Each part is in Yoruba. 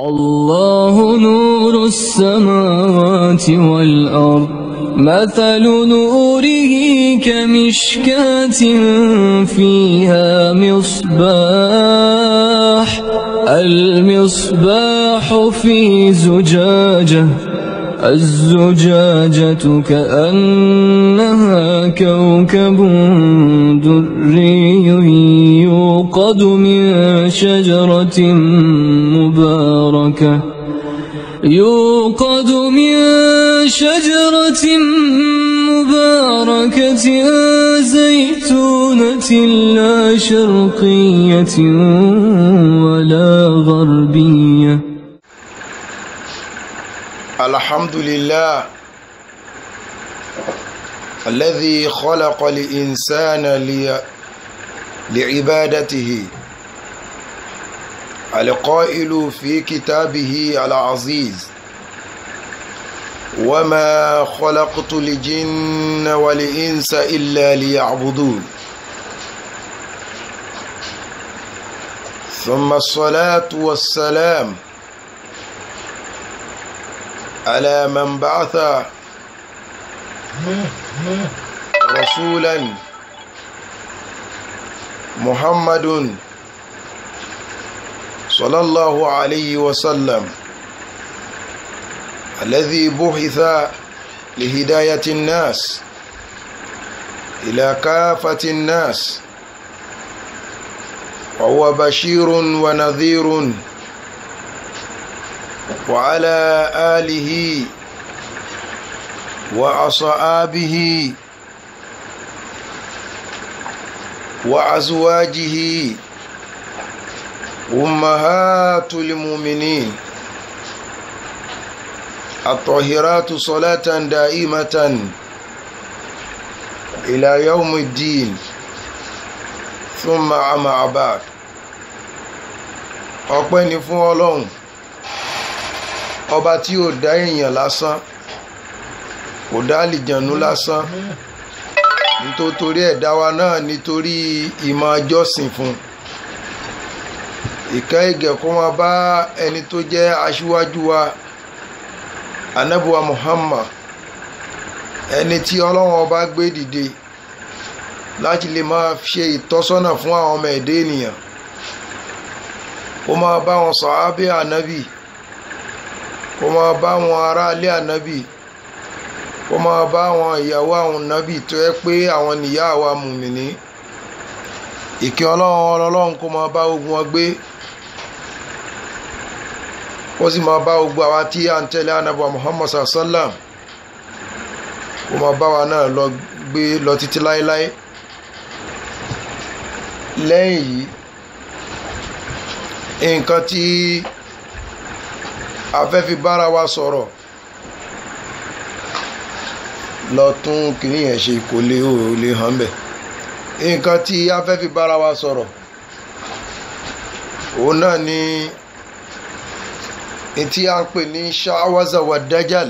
الله نور السماوات والأرض مثل نوره كمشكاة فيها مصباح المصباح في زجاجة الزجاجة كأنها كوكب دري يوقد من شجرة مباركة زيتونة لا شرقية ولا غربية. الحمد لله الذي خلق الإنسان لعبادته، القائل في كتابه العزيز: وما خلقت الجن والإنس إلا ليعبدون. ثم الصلاة والسلام على من بعث رسولا محمد صلى الله عليه وسلم، الذي بعث لهداية الناس إلى كافة الناس، وهو بشير ونذير، وعلى آله وأصحابه وأزواجه أمهات المؤمنين الطاهرات صلاة دائمة إلى يوم الدين. ثم أما بعد، ọpẹ́ ni fún Ọlọ́run ọba tí ó dá èèyàn lásán, kò dá àlìjànú lásán, nítorí ẹ̀dá wa náà nítorí ìmọ̀ jọ́sìn fún. Ìkẹ́ ìgẹ̀ kó máa bá ẹni tó jẹ́ aṣíwájú wa, Ànábì wa Muhammad, ẹni tí Ọlọ́run ọba gbé dìde láti lè máa ṣe ìtọ́sọ́nà fún àwọn ọmọ ẹ̀dá ènìyàn. Kó máa bá wọn sàhábé ànábì, kó máa bá wọn aráalé ànábì, kó máa bá wọn ìyàwó àwọn ànábì tó yẹ pé àwọn nìyá àwa mùmìnì. Ìkẹ́ Ọlọ́run kó máa bá ogun wọn gbé, kó sì máa bá ogun àwa tí à ń tẹ̀lé Ànábì Muhammad sallam, kó máa bá wa náà lọ gbé lọ títí láéláé. Lẹ́yìn yìí, nǹkan tí a fẹ́ fi bára wa sọ̀rọ̀, lọ tún kìíní yẹn ṣe kò lè hàn bẹ̀. Nǹkan tí a fẹ́ fi bára wa sọ̀rọ̀ òun náà ni tí a ń pè ní ṣáwázà wà dájàl.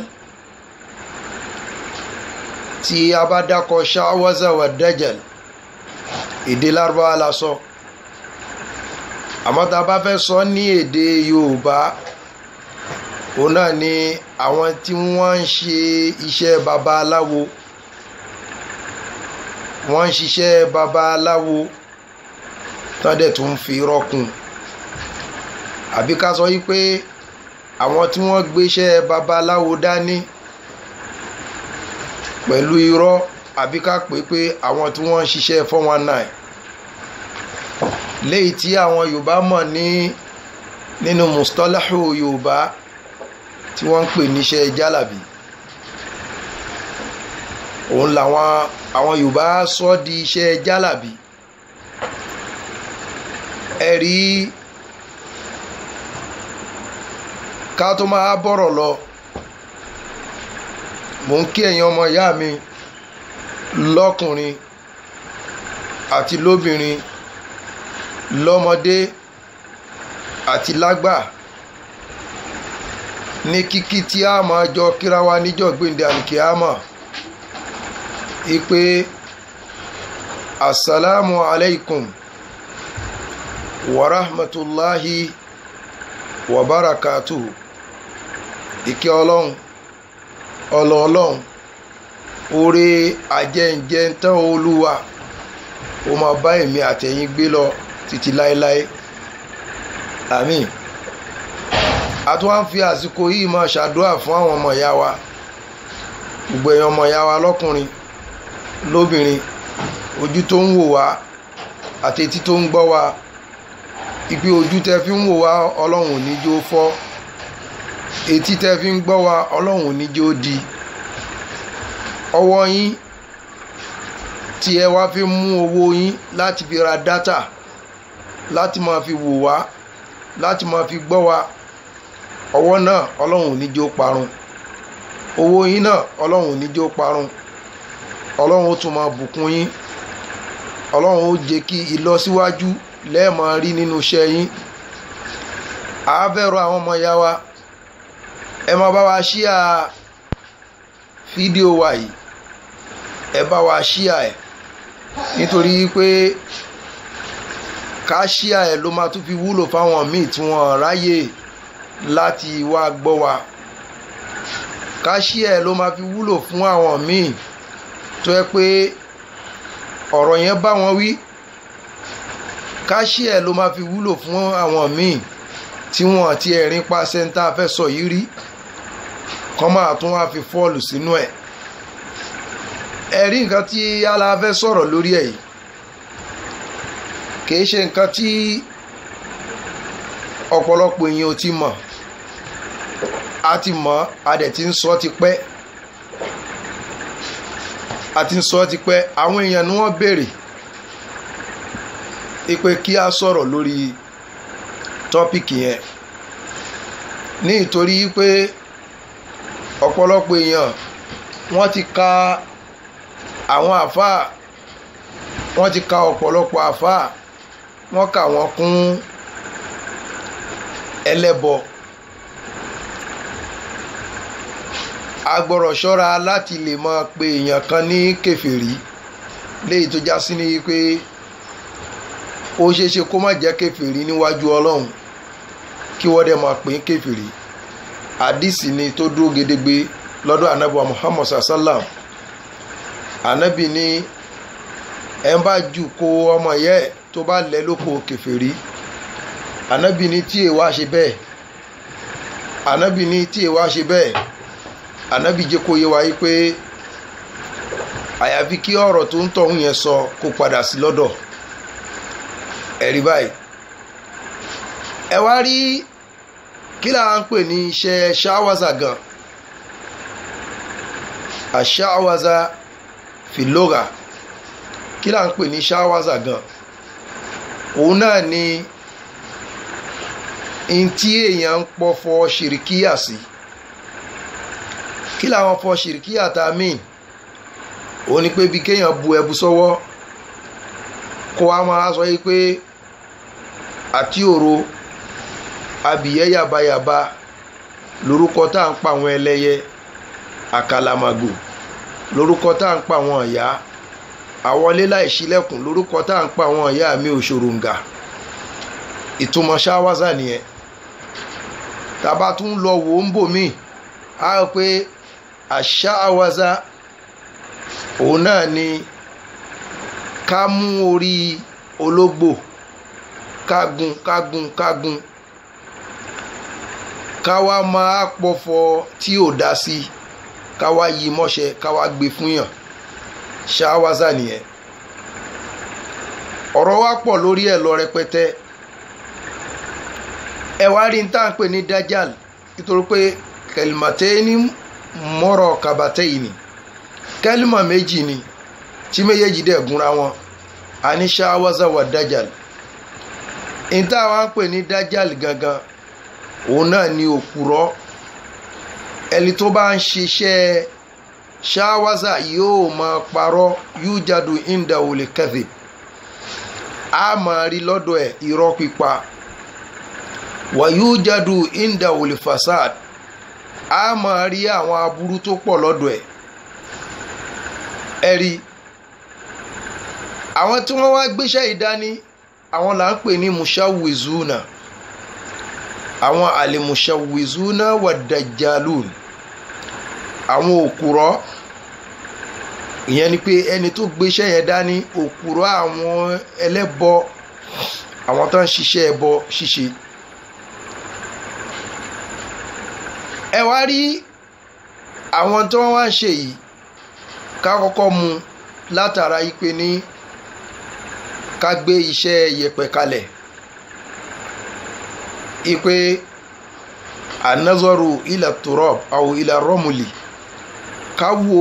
Tí a bá dákọ̀ ṣáwázà wà dájàl, èdè Lárúbáwá la sọ, àmọ́ tá a bá fẹ́ sọ ní èdè Yorùbá, òun náà ni àwọn tí wọ́n ń ṣe iṣẹ́ babaláwo, wọ́n ń ṣiṣẹ́ babaláwo tán dẹ̀ tún fi rọ́kùn, àbí ká sọ wípé àwọn tí wọ́n gbéṣẹ́ babaláwo dání pẹ̀lú irọ́, àbí ká pè pé àwọn tí wọ́n ń ṣiṣẹ́ 419, léyìí tí àwọn Yorùbá mọ̀ nínú mustalahu Yorùbá tí wọ́n ń pè níṣẹ́ jálàbí. Òun làwọn Yorùbá sọ di iṣẹ́ jálàbí. Ẹ̀rí ká tó máa bọ̀rọ̀ lọ, mò ń kí ẹ̀yin ọmọ ìyá mi lọ́kùnrin àti lóbìnrin, lọ́mọdé àti lágbà, ní kíkí tí a máa jọ kíra wa níjọ́ gbéǹde àlìkíyámà, ipe assalamu alaikum wa rahmatullahi wa barakatuhu ìkẹ́ ọlọ́run ọlọ́run oore ajẹ́njẹ́ tán olúwa ó máa bá èmi àtẹ̀yin gbé lọ títí láéláé àmín. a tún wá ń fi àsìkò yìí máa ṣàdúrà fún àwọn ọmọ ìyá wa gbogbo èèyàn ọmọ ìyá wa lọ́kùnrin lóbìnrin ojú tó ń wò wá àti etí tó ń gbọ́ wa ibi ojú tẹ́ fi ń wò wá ọlọ́run ò ní jẹ́ ó fọ́ etí tẹ́ fi ń gbọ́ wa ọlọ́run ò ní jẹ́ ó di ọwọ́ yín tí ẹ wá fi mú owó yín láti fi ra dátà láti máa fi wò wá láti máa fi gbọ́ wa ọwọ́ náà ọlọ́run ò ní jẹ́ ó parun owó yín náà ọlọ́run ò ní jẹ́ ó parun ọlọ́run ó tún máa bùkún yín ọlọ́run ó jẹ́ kí ìlọsíwájú lẹ́ẹ̀mọ́ rí nínú iṣẹ́ yín. àábẹ̀rọ àwọn ọmọ ìyá wa ẹ máa bá wa ṣíà fídíò wa yìí ẹ bá wa ṣíà ẹ̀ nítorí pé ká ṣíà ẹ̀ ló máa tún fi wúlò fáwọn míì tí wọ́n ráyè láti wá gbọ́ wa ká ṣíà ẹ̀ ló máa fi wúlò fún àwọn míì tó yẹ pé ọ̀rọ̀ yẹn bá wọn wí ká ṣíà ẹ̀ ló máa fi wúlò fún àwọn míì tí wọ́n ti ẹ̀rín pa sẹ́ńtà fẹ́ sọ yìí rí kọ́ máa tún wá fi fọ́ọ̀lù sínú ẹ̀ ẹ̀rí nǹkan tí ala fẹ́ sọ̀rọ̀ lórí ẹ̀ yìí kìí ṣe nǹkan tí ọ̀pọ̀lọpọ̀ èèyàn ò ti mọ̀ a ti mọ̀ a dẹ̀ ti ń sọ ti pẹ́ àwọn èèyàn ni wọ́n béèrè pé kí a sọ̀rọ̀ lórí tọ́pìkì yẹn ní ìtorí pé ọ̀pọ̀lọpọ̀ èèyàn wọ́n ti ka àwọn àfáà wọ́n ti ka ọ̀pọ̀lọpọ̀ àfáà wọ́n kà wọ́n kún ẹlẹ́bọ a gbọ́dọ̀ ṣọ́ra láti lè máa pe èèyàn kan ní kèfèrí léyìí tó já sí ní pé ó ṣeéṣe kó má jẹ́ kèfèrí níwájú ọlọ́run kí wọ́n dẹ̀ máa pè é kèfèrí àdìsí ni tó dúró gedegbe lọ́dọ̀ ànábì wa Muhammad sallam ànábì ní ẹ̀ ń bá jù kó ọmọ yẹ tó bá lẹ́ lóko kèfèrí ànábì ní tí èèwà ṣe bẹ́ẹ̀ ànábì jẹ́ kó yé wa yí pé àyàfi kí ọ̀rọ̀ tó ń tọ̀hún yẹn sọ kó padà sí lọ́dọ̀ ẹ̀rí báyìí ẹ wá rí kí là ń pè ní iṣẹ́ ṣáwázà gan àṣáwázà fìlógà kí là ń pè ní ṣáwázà gan òun náà ni n tí èèyàn ń pọ̀fọ̀ ṣìrìkíyà sí kí làwọn fọ ṣìrìkíyà tá a mìn òun ni pé bí kéèyàn bu ẹbu sọ́wọ́ kó wa máa sọ yìí pé àti òro abìyẹ́ yàbáyàbá lórúkọ tá à ń pa àwọn ẹlẹ́yẹ àkàlàmàgbò lórúkọ tá à ń pa àwọn ọ̀yá àwọlé láìṣílẹ̀kùn lórúkọ tá à ń pa àwọn ọ̀yá mi òṣòròǹgà ìtumọ̀ ṣáwázà nìyẹn tàbá tún lọ wò ń bò míì á rò pé àṣáwázà òun náà ni ká mú orí ológbò kágun ká wá máa pọ̀fọ̀ tí ò dá sí ká wá yí mọ́ṣẹ́ ká wá gbé fún yàn ṣáwázà nìyẹn ọ̀rọ̀ wá pọ̀ lórí ẹ̀ lọ rẹpẹtẹ ẹ wá rí n tá à ń pè ní dájàl nítorí pé kẹlìmọ̀tẹ́ni mọ́rọ̀ kàbàtẹ́yìnì kẹlìmọ̀ méjì ni tí méjèèjì dẹ̀ gúnra wọn a ní ṣáwázà wà dájàl n tá à wá ń pè ní dájàl gangan òun náà ni òpùrọ́ ẹni tó bá ń ṣiṣẹ́ ṣáwázà yóò máa parọ́ yújàdù ìndàwòlè kadhib a máa rí lọ́dọ̀ ẹ̀ irọ́ pípa wà yújàdù ìndàwòlè fasad a máa rí àwọn aburú tó pọ̀ lọ́dọ̀ ẹ̀ ẹ̀rí àwọn tí wọ́n wá gbéṣẹ́ ìdání àwọn là ń pè ní mushawizuna àwọn alimushawizuna wa dajjalun àwọn òkúrọ́ ìyẹn ni pé ẹni tó gbéṣẹ́ yẹn dání òkúrọ́ àwọn ẹlẹ́bọ àwọn tó ń ṣiṣẹ́ ẹbọ ṣíṣe. ẹ wá rí àwọn tó wá ń ṣe yìí ká kọ́kọ́ mú látara yìí pé ní ká gbé iṣẹ́ yẹ̀pẹ̀ kalẹ̀ ipe anazoru ila turab aw ila romuli ká wo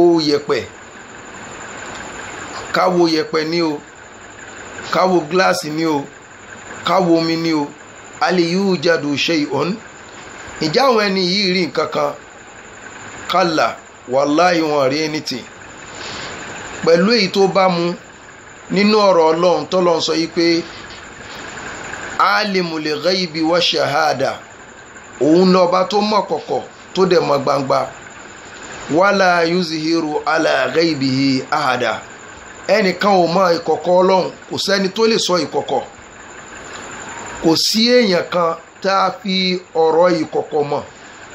yẹ̀pẹ̀ ní o ká wo gíláàsì ní o ká wo omi ní o aliyu jadu shay'un ìjà àwọn ẹni yìí rí nǹkan kan kálà wàláhì wọn rí anything pẹ̀lú èyí tó bá mu nínú ọ̀rọ̀ ọlọ́run tọ́lọ́run sọ yìí pé alimul ghaibi wa shahada òun lọ́ba tó mọ̀ kọ̀kọ̀ tó dẹ̀ mọ̀ gbangba wala yuzhiru ala ghaibihi ahada ẹnìkan ò mọ̀ ìkọ̀kọ̀ ọlọ́run kò sẹ́ni tó lè sọ ìkọ̀kọ̀ kò sí èèyàn kan tá a fi ọ̀rọ̀ ìkọ̀kọ̀ mọ̀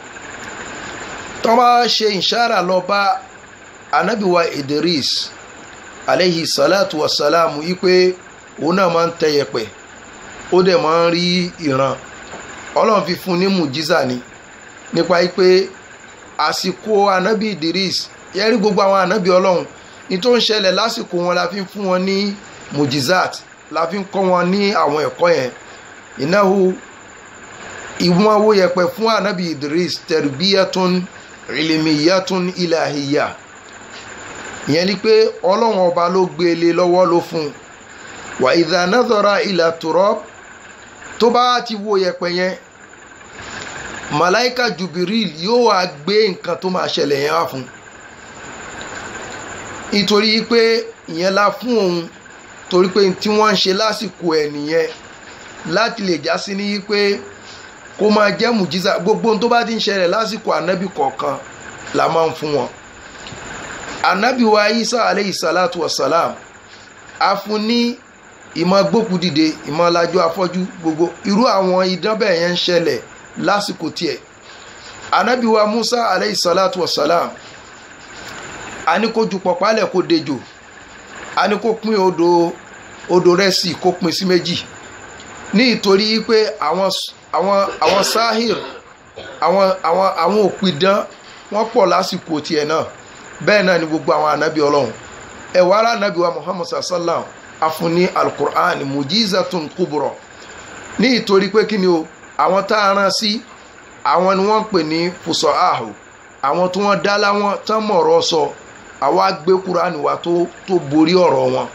tó bá ṣe ìṣára lọ bá anabiwa Idris aleyhi salatu wa salamu ipe òun náà máa ń tẹ yẹ̀pẹ̀ ó dẹ̀ máa ń rí ìran ọlọ́run fi fún ní mùjíza ni nípa ipe àsìkò anabi Idris yẹ́rí gbogbo àwọn anabi ọlọ́run ní tó ń ṣẹlẹ̀ lásìkò wọn la fi ń fún wọn ní mùjízat la fi ń kọ́ wọn ní àwọn ẹ̀kọ́ yẹn ìnáwó ìwọ̀n owó yẹ̀pẹ̀ fún anabi Idris tẹ̀rìbíyàtún ìlèmíyàtún ìlàhíyà ìyẹn ni pé ọlọ́run ọba ló gbé lé lọ́wọ́ ló fún wà idha nadhara ila turab tó bá ti wo yẹ̀pẹ̀ yẹn malaika Jubril yóò wá gbé nǹkan tó máa ṣẹlẹ̀ yẹn wá fún nítorí pé ìyẹn la fún òun torí pé tí wọ́n ń ṣe lásìkò ẹ̀ nìyẹn láti lè já sí ní pé kó máa jẹ́ mùjíza gbogbo tó bá ti ń ṣẹlẹ̀ lásìkò ànábì kọ̀ọ̀kan la máa ń fún wọn. ànábì wa Isa aleyhi salatu wa salam a fún ní ìmọ̀ gbókùdìde ìmọ̀ lajú afọ́jú gbogbo irú àwọn idán bẹ́ẹ̀ yẹn ń ṣẹlẹ̀ lásìkò tiẹ̀. ànábì wa Musa aleyhi salatu wa salam a ní kó ju pọ̀pálẹ̀ kó dejò a ní kó pín odò rẹ̀ sí kó pín sí méjì ní ìtorí pé àwọn sahir àwọn òpìdán wọ́n pọ̀ lásìkò tiẹ̀ náà bẹ́ẹ̀ náà ni gbogbo àwọn ànábì ọlọ́run ẹ̀wà ara ànábì wa Muhammad sallam afúnni alukur'an mujizatun kubra ní ìtorí pé kí ni o àwọn tá a rán sí àwọn ni wọ́n ń pè ní fusaahu àwọn tí wọ́n dá láwọn tán mọ̀ọ́rọ̀ sọ àwa gbé kur'an wa tó borí ọ̀rọ̀ wọn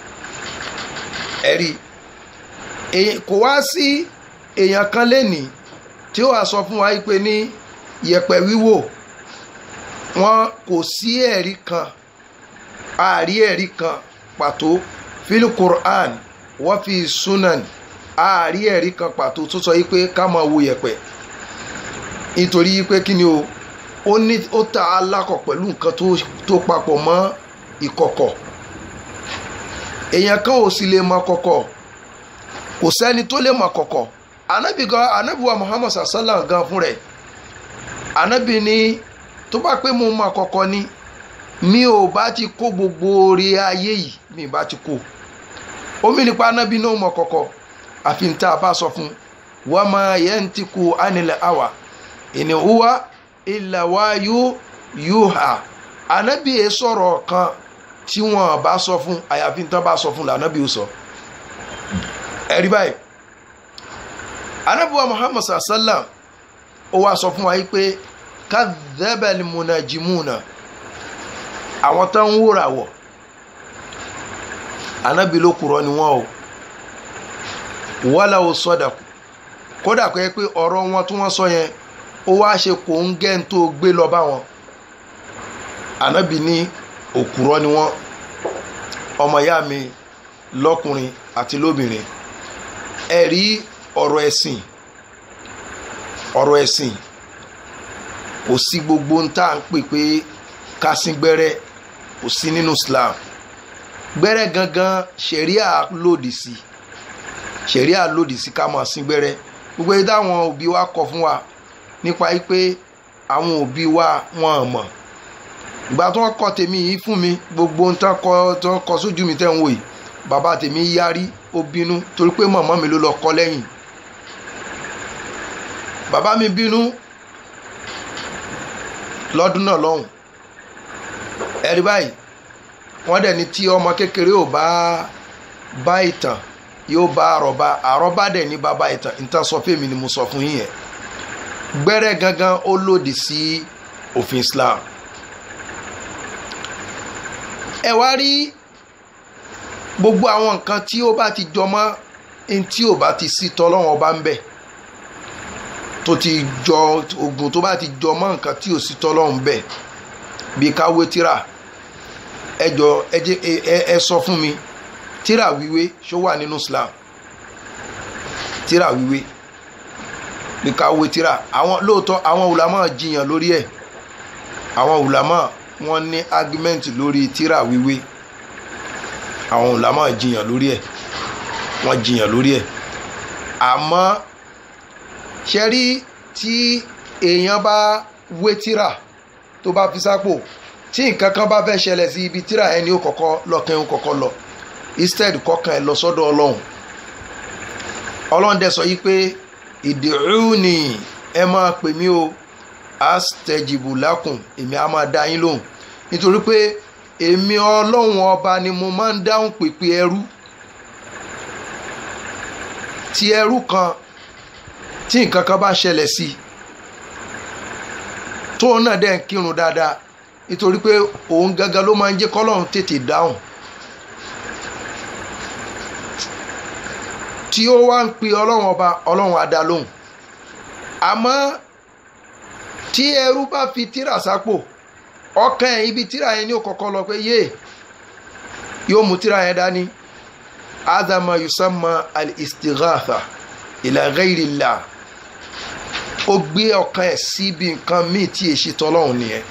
ẹ̀rí kò wá sí èèyàn kan lẹ́nìí tí ó wà sọ fún wa pé ní yẹ̀pẹ̀ wíwò wọn kò sí ẹ̀rí kan àárí ẹ̀rí kan pàtó fílù Qur'an wọ́n fi sunan àárí ẹ̀rí kan pàtó tó sọ pé ká máa wo yẹ̀pẹ̀ nítorí pé kí ni o ó ta alákọ̀ pẹ̀lú nǹkan tó papọ̀ mọ́ ìkọ̀kọ̀ èèyàn kan ò sì lè mọ kọ̀kọ̀ kò sẹ́ni tó lè mọ kọ̀kọ̀ anabi wa Muhammad sallam gan fún rẹ̀ anabi ni tó bá pé mo mọ kọ̀kọ̀ ni mi ò bá ti kó gbogbo orí ayé yìí mi bá ti kó omi nípa anabi náà mọ kọ̀kọ̀ àfi ń tá a bá sọ fún wa ma yantiku anil hawa in huwa illa wahyu yuha anabi ẹ sọ̀rọ̀ kan tí wọ́n bá sọ fún àyàfi ń tá bá sọ fún lànàbí ó sọ ẹ̀rí báyìí anabuwa Muhammad sallam ó wá sọ fún wa yìí pé kadhabal munajimuna àwọn tó ń wúra wọ̀ anabi ló kúrọ́ ni wọ́n o wala o sadaku kódà pé ọ̀rọ̀ wọn tí wọ́n sọ yẹn ó wá ṣe kò ń gẹ́ ń tó gbé lọ bá wọn anabi ní òkúrọ́ ni wọ́n ọmọ ìyá mi lọ́kùnrin àti lóbìnrin ẹ̀rí ọ̀rọ̀ ẹ̀sìn kò sí gbogbo ń tà ń pè pé ká sín gbẹ́rẹ́ kò sí nínú Islam gbẹ́rẹ́ gangan ṣẹ̀ríà lòdì sí ká máa sín gbẹ́rẹ́ gbogbo èyí táwọn òbí wa kọ fún wa nípa pé àwọn òbí wa wọn mọ̀ ìgbà tó ń kọ tèmi yìí fún mi gbogbo ohun tó ń kọ sójú mi tẹ́ ń wò yìí bàbá tèmi yarí ó bínú torí pé màmá mi ló lọ kọ lẹ́yìn bàbá mi bínú lọ́dún náà lọ́hùn ẹ̀rí báyìí wọ́n dẹ̀ ní tí ọmọ kékeré ò bá ìtàn yóò bá àrọ́bá dẹ̀ ní bàbá ìtàn sọ fún mi ni mo sọ fún yín yẹn gbẹ́rẹ́ gangan ó lòdì sí òfin Islam ẹ wá rí gbogbo àwọn nǹkan tí ó bá ti jọmọ́ ẹni tí ò bá ti sí tọ́lọ́wọ́n bá ń bẹ̀ tó ti jọ ogun tó bá ti jọmọ́ nǹkan tí ò sí tọ́lọ́wọ́n bẹ̀ bí káwé tíra ẹ sọ fún mi tíra wíwé ṣó wà nínú Islam tíra wíwé bí káwé tíra àwọn lóòótọ́ àwọn ulama jiyàn lórí ẹ̀ àwọn ulama wọ́n ní argument lórí tíra wíwé àwọn ulama jiyàn lórí ẹ̀ wọ́n jiyàn lórí ẹ̀ àmọ́ ṣe rí tí èèyàn bá wé tíra tó bá fi sápò tí nǹkan kan bá fẹ́ ṣẹlẹ̀ sí ibi tíra ẹni ó kọ́kọ́ lọ́kàn ó kọ́kọ́ lọ instead kọ́kàn ẹ̀ lọ sọ́dọ̀ ọlọ́run dẹ̀ sọ yí pé ìdìrúnì ẹ máa pè mí o astajibu lakum èmi á máa dá yín lóhùn nítorí pé èmi ọlọ́run ọba ni mo máa ń dáhùn pèpè ẹrú tí ẹrú kan tí nǹkan kan bá ṣẹlẹ̀ sí tóun náà dẹ̀ ń kírun dáadáa nítorí pé òun gangan ló máa ń jẹ́ kọ́lọ́run tètè dáhùn tí ó wá ń pe ọlọ́run ọba ọlọ́run á dá lóhùn àmọ́ tí ẹrú bá fi tíra sápò ọkàn ẹ̀ ibi tíra yẹn ní òkọ̀kọ́ lọ pé yé yóò mú tíra yẹn dání adama yusamma al-istighatha ila ghayrillah ó gbé ọkàn ẹ̀ síbi nǹkan míì tí èsì tọ́lọ́hún nìyẹn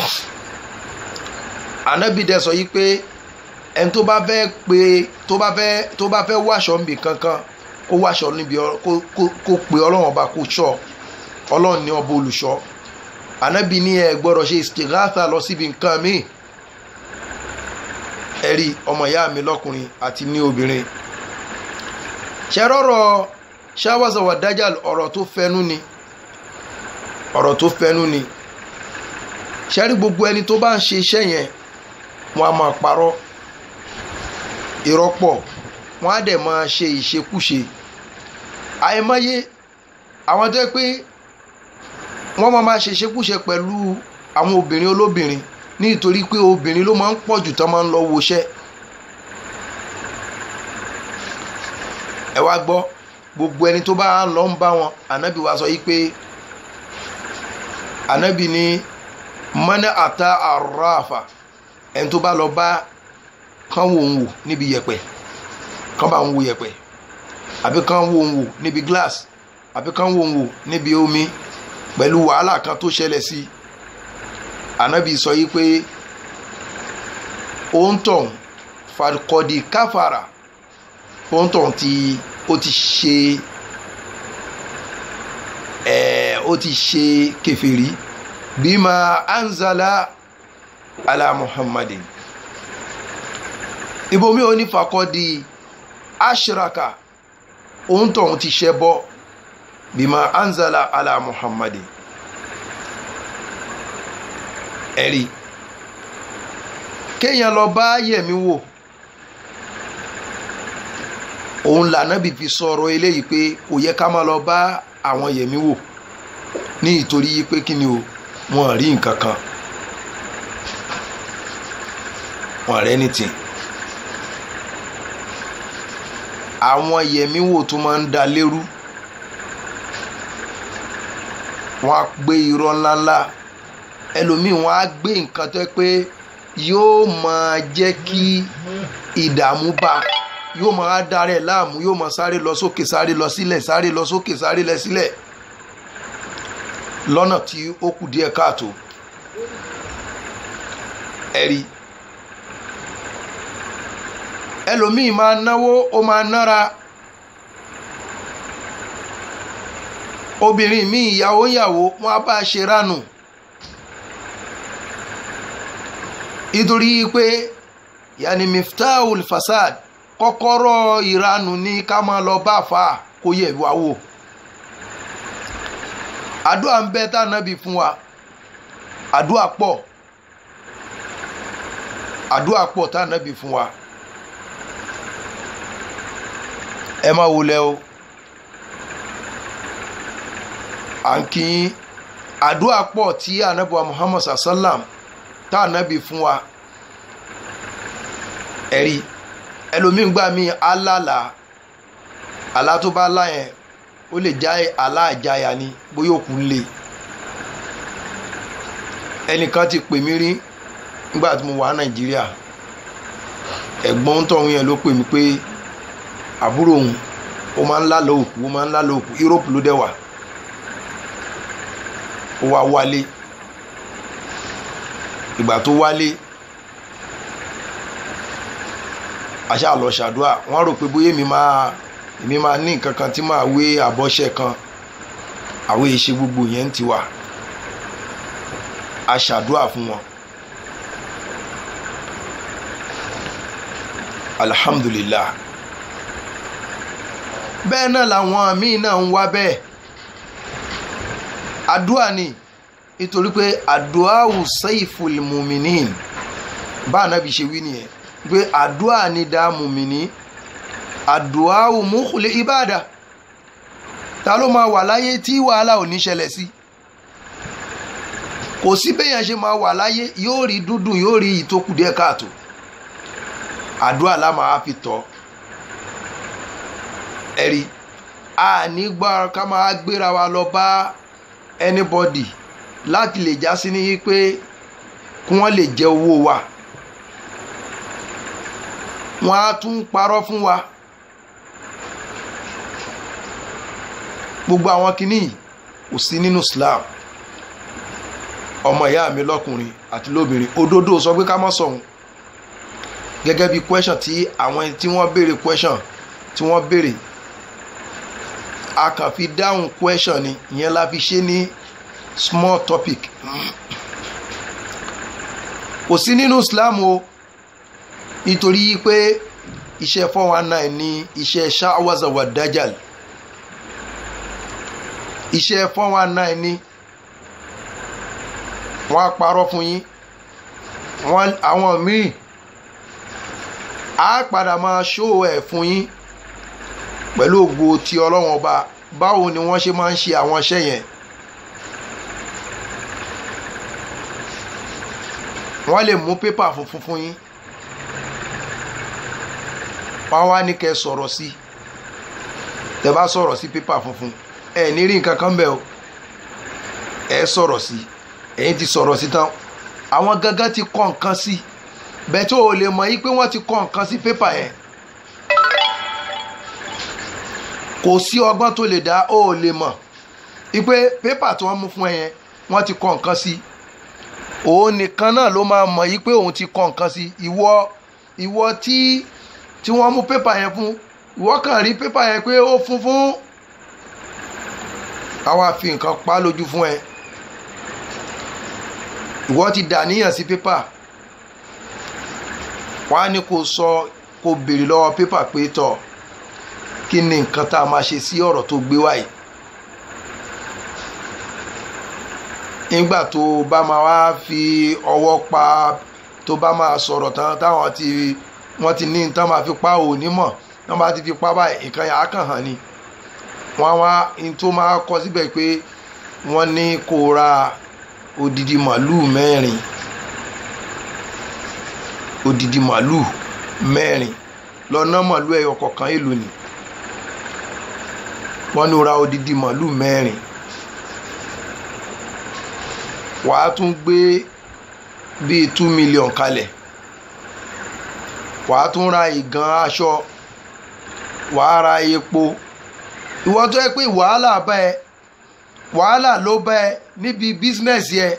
Ànábì dẹ̀ sọ yí pé ẹni tó bá fẹ́ wáṣọ níbi kankan kó wáṣọ níbi kó pe ọlọ́run ọba kó ṣọ́ ọlọ́run ní ọba olùṣọ́ Ànábì ní ẹ gbọ́dọ̀ ṣe istighatha lọ síbi nǹkan míì ẹ̀rí ọmọ ìyá mi lọ́kùnrin àti ní obìnrin ṣẹ́rọ̀rọ̀ ṣáwọ́sọ̀ wà dájàl ọ̀rọ̀ tó fẹ́nu ni ṣẹ́rí gbogbo ẹni tó bá ń ṣe iṣẹ́ yẹn wọ́n á máa parọ́ irọ́ pọ̀ wọ́n á dẹ̀ máa ṣe ìṣekúṣe àìmọye àwọn tó yẹ pé wọ́n máa ṣe ìṣekúṣe pẹ̀lú àwọn obìnrin olóbìnrin nítorí pé obìnrin ló máa ń pọ̀ jù tán máa ń lọ woṣẹ́ ẹ wá gbọ́ gbogbo ẹni tó bá lọ ń bá wọn Ànábì wa sọ yí pé Ànábì ní mọ́nà àtà àràfà ẹni tó bá lọ bá kán wò ń wò níbi yẹ̀pẹ̀ kán bá ń wo yẹ̀pẹ̀ àbí kán wò ń wò níbi glass àbí kán wò ń wò níbi omi pẹ̀lú wàhálà kan tó ṣẹlẹ̀ sí Ànábì sọ yí pé òǹtọ̀n fàkọ̀dì káfàrà òǹtọ̀n ó ti ṣe kèfèrí bima anzala ala Muhammadin ibomi ó ní fàkọ̀dì ashraka òǹtọ̀n ti ṣẹbọ bima anzala ala Muhammadin ẹ̀rí kéèyàn lọ bá yẹ̀mí wò òun l'Ànábì fi sọ̀rọ̀ eléyìí pé kò yẹ ká máa lọ bá àwọn yẹ̀mí wò ní ìtorí pé kí ni o wọn rí nǹkan kan wọn rẹ́ ní tì àwọn yẹ̀mí wò tó máa ń da lérú wọn á gbé irọ́ ńláńlá ẹlòmíì wọn á gbé nǹkan tó yẹ pé yóò máa jẹ́ kí ìdààmú bá yóò máa darẹ̀ láàmú yóò máa sáré lọ sókè sáré lọ sílẹ̀ sáré lọ sókè sáré lọ sílẹ̀ lọ́nà tí ó kù díẹ̀ káàtó ẹ̀rí ẹlòmíì máa náwó ó máa nára obìnrin mi ìyàwó wọn á bá ṣe ránù nítorí pé yàní miftahul fasad kọ́kọ́rọ́ ìranù ní ká máa lọ bá fà kó yẹ wá wò. àdúrà ń bẹ tá Ànábì fún wa, àdúrà pọ̀ tá Ànábì fún wa. ẹ má wulẹ̀ o, à ń kí àdúrà pọ̀ tí Ànábì wa Muhammad sallam tá Ànábì fún wa. ẹ̀rí ẹlòmíín gbà mí àlá tó bá lá yẹn ó lè já aláàjáyà ni bóyá òkú lè. ẹnìkan ti pè mí rí nígbà tí mo wà Nàìjíríà, ẹ̀gbọ́n tọ̀hún yẹn ló pè mí pé àbúrò òun ó máa ń lálọ́ òkú Europe ló dẹ̀ wà, ó wá wálé. ìgbà tó wálé àṣà lọ ṣàdúrà, wọ́n rò pé bóyá èmi máa ní nǹkan kan tí máa wé àbọ̀ṣẹ kan, àwọn èṣe gbogbo yẹn ti wà. a ṣàdúrà fún wọn, alhamdulillah. bẹ́ẹ̀ náà làwọn míì náà ń wá bẹ́ẹ̀. àdúrà ni nítorí pé àdúràwù sayful muminin bá Ànábì ṣe wí nìyẹn pé àdúrà ni dá mùmìnì, àdúràwù mukhli ibada. ta ló máa wà láyé tí wàhálà ò ní ṣẹlẹ̀ sí? kò sí béèyàn ṣe máa wà láyé yóò rí dúdùn yóò rí ìtókù díẹ̀ káàtó. àdúrà la máa fi tọ́. ẹ̀rí àní gbọ́ ká máa gbéra wa lọ bá anybody láti lè já sí ní pé kí wọ́n lè jẹ owó wa. wọ́n á tún parọ́ fún wa. gbogbo àwọn kìíní kò sí nínú Islam. ọmọ ìyá mi lọ́kùnrin àti lóbìnrin, òdodo sọ pé ká má sọ̀hún. gẹ́gẹ́ bí question tí àwọn tí wọ́n béèrè question tí wọ́n béèrè, a kàn fi dáhùn question ni, ìyẹn la fi ṣe ní small topic. kò sí nínú Islam o, nítorí pé iṣẹ́ 419 ní iṣẹ́ ṣáwáza wà dájàl. iṣẹ́ 419 ní wọ́n á parọ́ fún yín, àwọn míì á padà máa ṣó ẹ̀ fún yín pẹ̀lú ògo ti Ọlọ́run Ọba báwo ni wọ́n ṣe máa ń ṣe àwọn iṣẹ́ yẹn. wọ́n lè mú pépà funfun fún yín, wọ́n wá ní kẹ́ sọ̀rọ̀ sí. tẹ́ bá sọ̀rọ̀ sí pépà funfun ẹ ní rí nǹkan kan bẹ́ẹ̀ o, ẹ sọ̀rọ̀ sí, ẹ̀yin ti sọ̀rọ̀ sí tán, àwọn gangan ti kọ nǹkan sí, bẹ́ẹ̀ tó o lè mọ̀ yí pé wọ́n ti kọ nǹkan sí pépà yẹn. kò sí ọgbọ́n tó lè dá, o ò lè mọ̀ wípé pépà tí wọ́n mú fún ẹ yẹn wọ́n ti kọ nǹkan sí. òun nìkan náà ló máa mọ̀ yí pé òun ti kọ nǹkan sí. ìwọ tí wọ́n mú pépà yẹn fún, ìwọ kàn rí pépà yẹn pé ó funfun, àwa fi nǹkan pa lójú fún ẹ. ìwọ ti dàníyàn sí pépà, wọ́n á ní kó béèrè lọ́wọ́ pépà pé tọ̀ kí ni nǹkan tá a máa ṣe sí ọ̀rọ̀ tó gbé wáyé. nígbà tó bá máa wá fi ọwọ́ pa, tó bá máa sọ̀rọ̀ tán táwọn wọ́n ti ní tán máa fi pa òní mọ̀, tán bá ti fi pa báyìí nǹkan yà á kàn hàn ni. wọ́n wá ní tó máa kọ síbẹ̀ pé wọ́n ní kó ra odidi màlúù 4, odidi màlúù 4 lọ́nà màlúù ẹyọ kọ̀ọ̀kan èlò ni. wọ́n ní ra odidi màlúù 4. wàá tún gbé bíi 2 million kalẹ̀, wàá tún ra ìgàn aṣọ, wàá ra epo. ìwọ tó yẹ pé wàhálà ló bá ẹ níbi bísínẹ́sì ẹ,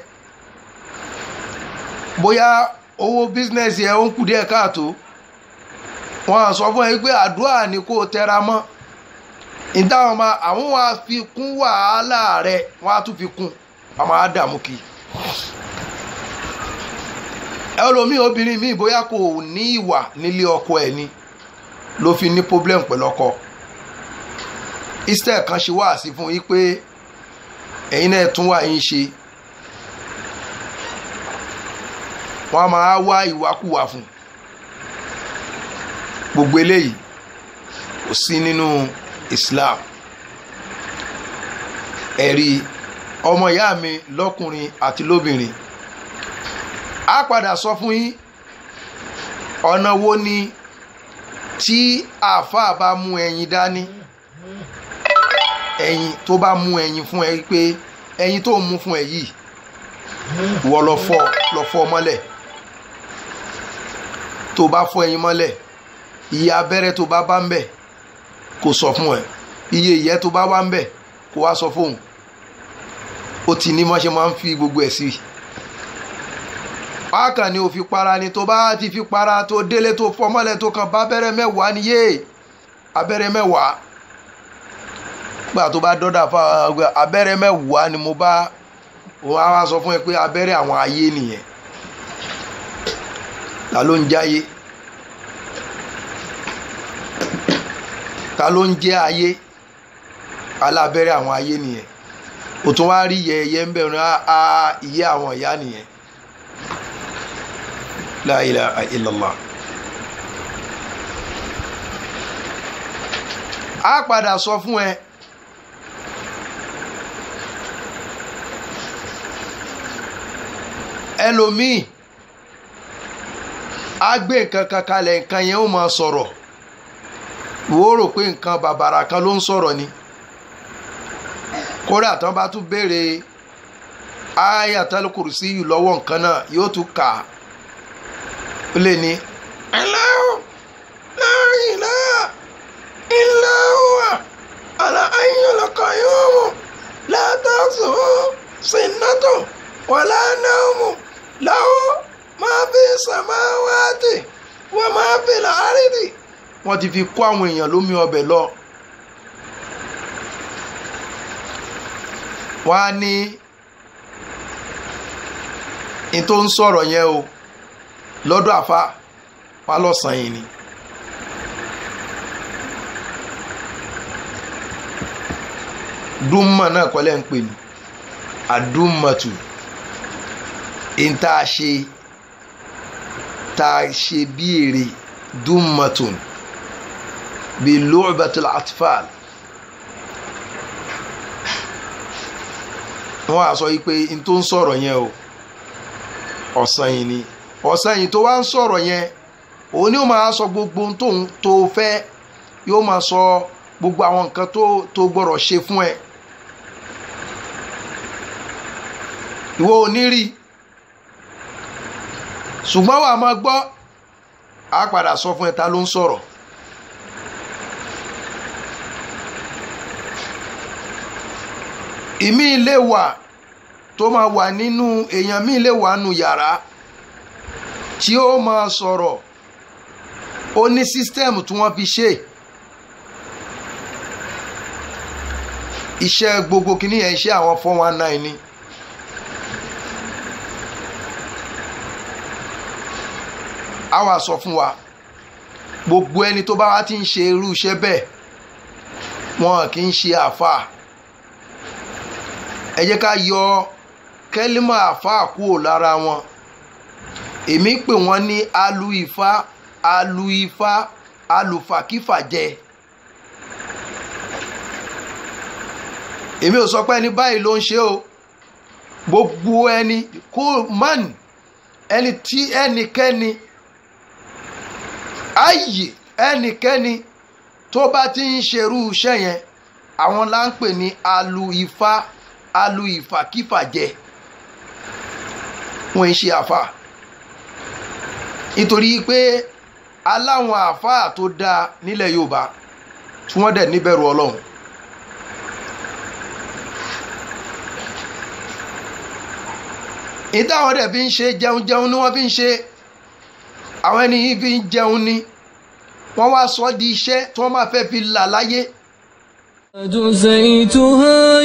bóyá owó bísínẹ́sì ẹ ó ń kù díẹ̀ káàtó, wọ́n á sọ fún ẹ pé àdúrà ni kó o tẹra mọ́. ìdáhùn máa àwọn wá fi kún wàhálà rẹ̀ wọ́n á tún fi kún àwọn àdàmú kì í. ẹlòmíì obìnrin míì bóyá kò ní ìwà nílé ọkọ ẹ̀ ni ló fi ní problem pẹ̀lú ọkọ. Israel kan ṣe wáàsí fún yín pé ẹ̀yin náà tún wà yín ṣe. wọ́n á máa wá ìwàkuwà fún. gbogbo eléyìí kò sí nínú Islam. ẹ̀rí ọmọ ìyá mi lọ́kùnrin àti lóbìnrin á padà sọ fún yín ọ̀nà wo ni tí àáfàá bá mú ẹyin dání, ẹyin tó bá mú ẹyin fún ẹ pé ẹyin tó mú fún ẹ yìí wọ́n lọ fọ́ mọ́lẹ̀. tó bá fọ́ ẹyin mọ́lẹ̀ iye abẹ́rẹ́ tó bá ń bẹ̀ kó sọ fún ẹ, iye ìyẹ́ tó bá wà ń bẹ̀ kó wá sọ fóun. ó ti ní mọ́ ṣe máa ń fi gbogbo ẹ̀ sí. bákan ni ó fi para ni tó bá ti fi para tó délé tó fọ́ mọ́lẹ̀ tó kàn bá abẹ́rẹ́ mẹ́wàá ni yé abẹ́rẹ́ mẹ́wàá. gbà tó bá dọ́dà fún abẹ́rẹ́ mẹ́wàá ni mo bá wọ́n á wá sọ fún ẹ pé abẹ́rẹ́ àwọn ayé nìyẹn. ta ló ń jáyé? ta ló ń jẹ́ ayé? alábẹ́rẹ́ àwọn ayé nìyẹn. ó tún wá rí yẹ̀yẹ́ ń bẹ̀rù ìyẹ́ àwọn ìyá nìyẹn. La ilaha illallah. á padà sọ fún ẹ ẹlòmíì á gbé nǹkan kan kalẹ̀, nǹkan yẹn ó máa sọ̀rọ̀, wò ó rò pé nǹkan bàbàrà kan ló ń sọ̀rọ̀ ni. kódà tán bá tún béèrè Ayatul Kursi yìí lọ́wọ́ nǹkan náà yóò tún kà á. ó lè ní Allahu la ilaha illa huwa al-hayyul qayyum la ta'khudhuhu sinatun wala nawmun lahu ma fi samawati wa ma fil ardi. wọ́n ti fi kó àwọn èèyàn lómi ọbẹ̀ lọ. wọ́n á ní in tó ń sọ̀rọ̀ yẹn o lọ́dọ̀ àfa wa lọ́sàn-án yìí ni. dúmọ̀ náà kọ́lẹ̀ ń pè ní àdúmọ̀tù. in tá a ṣe bí èrè dúmọ̀tùn bí lu'batul atfal. wọ́n á sọ yìí pé in tó ń sọ̀rọ̀ yẹn o ọ̀sán yìí ni. ọ̀sán yìí tó wá ń sọ̀rọ̀ yẹn òun ni ó máa sọ gbogbo ohun tó fẹ́, yóò máa sọ gbogbo àwọn nǹkan tó gbọ́dọ̀ ṣe fún ẹ. ìwọ ò ní rí, ṣùgbọ́n wàá máa gbọ́, á padà sọ fún ẹ ta ló ń sọ̀rọ̀. ìmí ilé wà tó máa wà nínú èèyàn, míì lè wà nínú yàrá tí ó máa sọ̀rọ̀, ó ní sísítẹ́ẹ̀mù tí wọ́n fi ṣe. iṣẹ́ gbogbo kìíní yẹn iṣẹ́ àwọn 419 ni. a wá sọ fún wa gbogbo ẹni tó bá wá ti ń ṣe irú iṣẹ́ bẹ́ẹ̀ wọn kì í ṣe àáfàá. ẹ jẹ́ ká yọ kẹ́límà àáfàá kúrò lára wọn. èmi pè wọ́n ní alu ifá alùfàkífàjẹ. èmi ò sọ pé ẹni báyìí ló ń ṣe o. gbogbo ẹni kó man ẹni tí ẹnikẹ́ni ayé ẹnikẹ́ni tó bá ti ń ṣerú iṣẹ́ yẹn àwọn là ń pè ní alu ìfàkífàjẹ. wọ́n ń ṣe àáfàá nítorí pé aláwọn àáfàá tó dáa nílẹ̀ Yorùbá tí wọ́n dẹ̀ níbẹ̀rù Ọlọ́run. ìdáwọn dẹ̀ fi ń ṣe jẹun ni wọ́n fi ń ṣe. àwọn ẹni yìí fi ń jẹun ni wọ́n wá sọ di iṣẹ́ tí wọ́n máa fẹ́ fi là láyé. زيتها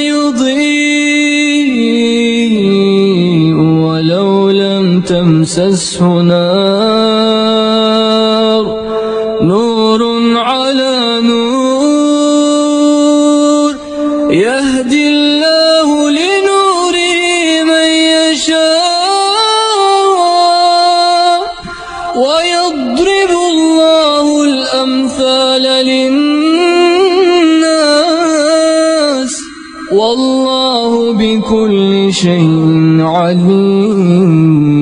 يضيء ولو لم تمسسه نار نور على نور يهدي الله لنوره من يشاء ويضرب الله الأمثال للناس والله بكل شيء عليم.